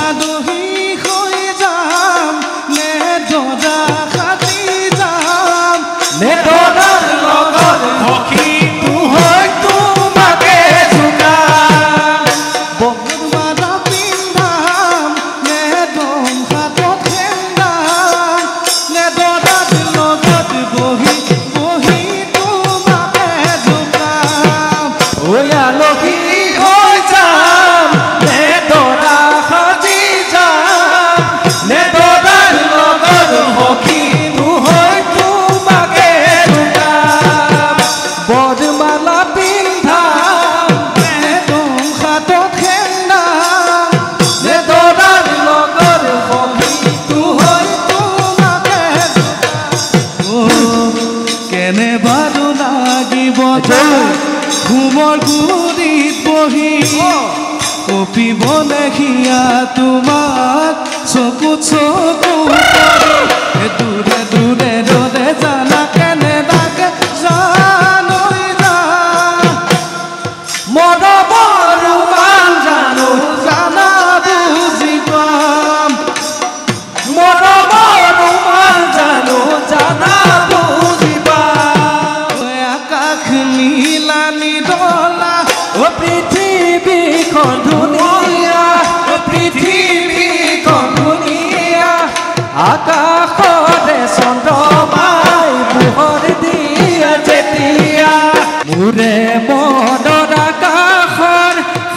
আলহী হৈ যাম নে দৰা সাজি যাম নে দৰাৰ লগত সখী হৈ তোমাকে জোকাম বৰমালা পিন্ধাম নে দম হাতত খেন্দাম নে দৰাৰ লগত বহি বহি তোমাকে জোকাম ঐ আলহী হৈ যাম নে দৰা সাজি যাম নে দৰাৰ লগত সখী হৈ তোমাকে জোকাম বৰমালা পিন্ধাম নে দম হাতত খেন্দাম নে দৰাৰ লগত সখী হৈ তোমাকে জোকাম কেনে বাৰু লাগিব ঘুমৰ গুৰিত বহি কপিব লেখিয়া তোমাক চকু চকু কৰি দূৰে দূৰে দূৰে জানা কেনে লাগে জানৈ যা মৰমৰ মান জানো জানা বুজি পাম মৰমৰ মান জানো জানা বুজি পাম আকাশ নীলা নিৰলা পৃথিৱীখন ধুনীয়া পৃথিৱীখন ধুনীয়া আকাশৰে চন্দ্ৰমাই পোহৰ দিয়ে যেতিয়া মোৰে মনৰ আকাশৰ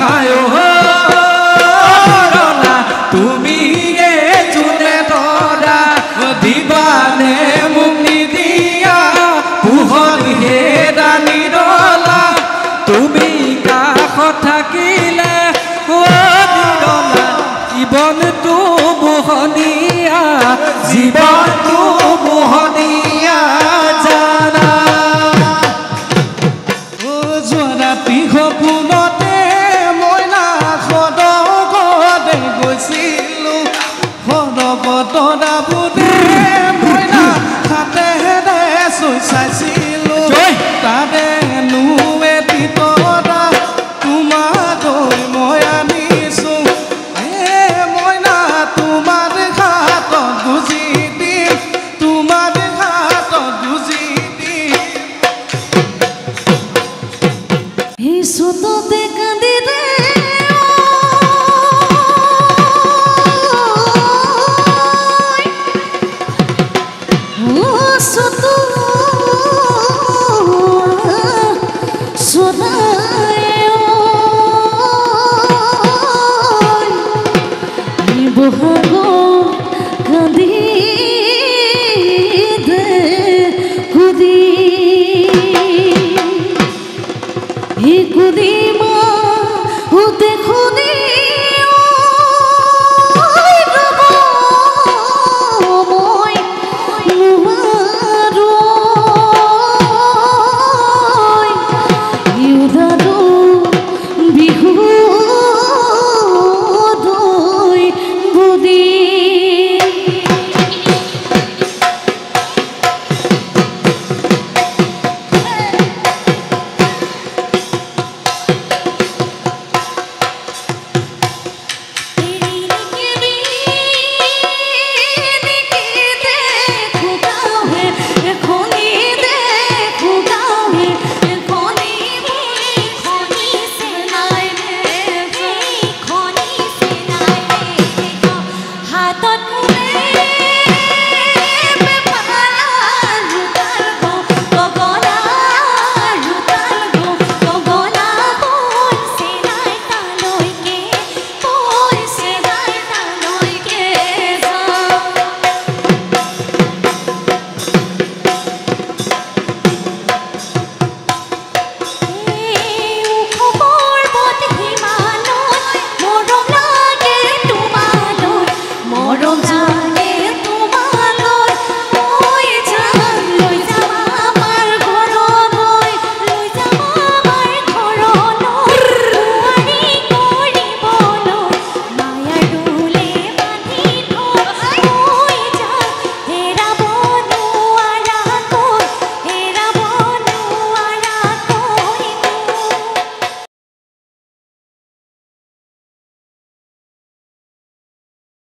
সায়ৰলা তুমিয়ে যোনে ধৰা দিবানে মোক নিদিয়া পোহৰ হেৰা নিৰলা তুমি কাষত থাকিলে নিৰলা জীৱনটো মোহনীয়া জীৱনটো মোহনীয়া জানা যোৱা ৰাতি সপোনতে মইনা সদগতে গৈছিলোঁ সদগতৰা বুধে মইনা হাতেৰে চৈ চাইছিলোঁ তাতে নুৱে তিতৰা তোমাকৈ মই আনিছোঁ মইনা তোমাৰ হাতত গুজি দিম তোমাৰ হাতত গুজি দিম এই সুতোতে কান্দি রে ও সুতো সোনায় বহাগ কান্দি